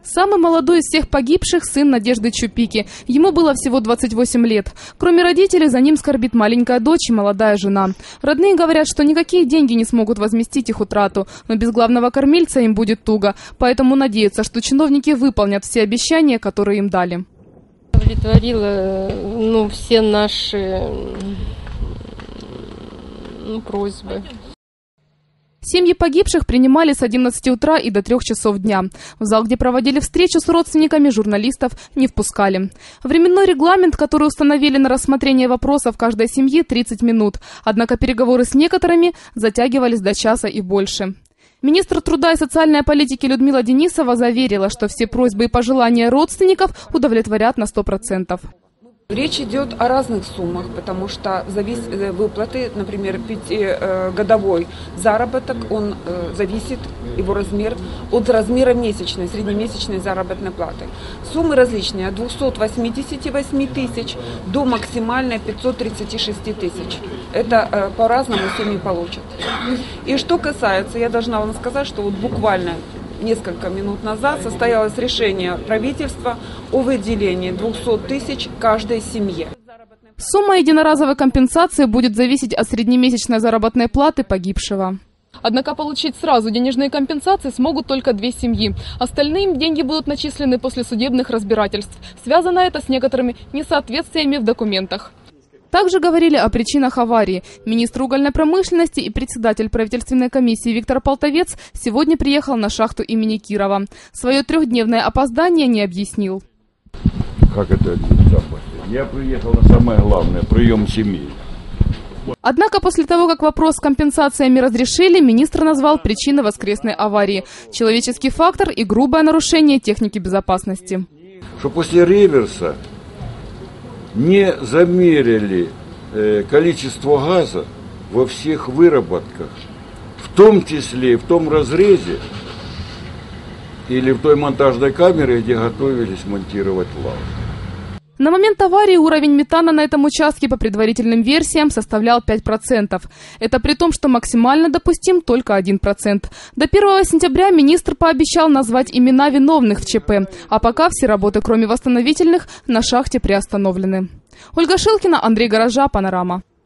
Самый молодой из всех погибших – сын Надежды Чупики. Ему было всего 28 лет. Кроме родителей, за ним скорбит маленькая дочь и молодая жена. Родные говорят, что никакие деньги не смогут возместить их утрату, но без главного кормильца им будет туго. Поэтому надеются, что чиновники выполнят все обещания, которые им дали. Удовлетворила все наши просьбы. Семьи погибших принимали с 11 утра и до 3 часов дня. В зал, где проводили встречу с родственниками, журналистов не впускали. Временной регламент, который установили на рассмотрение вопросов каждой семьи, 30 минут. Однако переговоры с некоторыми затягивались до часа и больше. Министр труда и социальной политики Людмила Денисова заверила, что все просьбы и пожелания родственников удовлетворят на 100%. Речь идет о разных суммах, потому что выплаты, например, 5-годовой заработок, он зависит, его размер, от размера месячной, среднемесячной заработной платы. Суммы различные, от 288 тысяч до максимальной 536 тысяч. Это по-разному семьи получат. И что касается, я должна вам сказать, что вот буквально несколько минут назад состоялось решение правительства о выделении 200 тысяч каждой семье. Сумма единоразовой компенсации будет зависеть от среднемесячной заработной платы погибшего. Однако получить сразу денежные компенсации смогут только 2 семьи. Остальным деньги будут начислены после судебных разбирательств. Связано это с некоторыми несоответствиями в документах. Также говорили о причинах аварии. Министр угольной промышленности и председатель правительственной комиссии Виктор Полтовец сегодня приехал на шахту имени Кирова. Свое 3-дневное опоздание не объяснил. Как это? Я приехал на самое главное – прием семьи. Однако после того, как вопрос с компенсациями разрешили, министр назвал причины воскресной аварии – человеческий фактор и грубое нарушение техники безопасности. Что после реверса не замерили количество газа во всех выработках, в том числе и в том разрезе или в той монтажной камере, где готовились монтировать лаву. На момент аварии уровень метана на этом участке по предварительным версиям составлял 5%. Это при том, что максимально допустим только 1%. До 1 сентября министр пообещал назвать имена виновных в ЧП, а пока все работы, кроме восстановительных, на шахте приостановлены. Ольга Шилкина, Андрей Горожа, Панорама.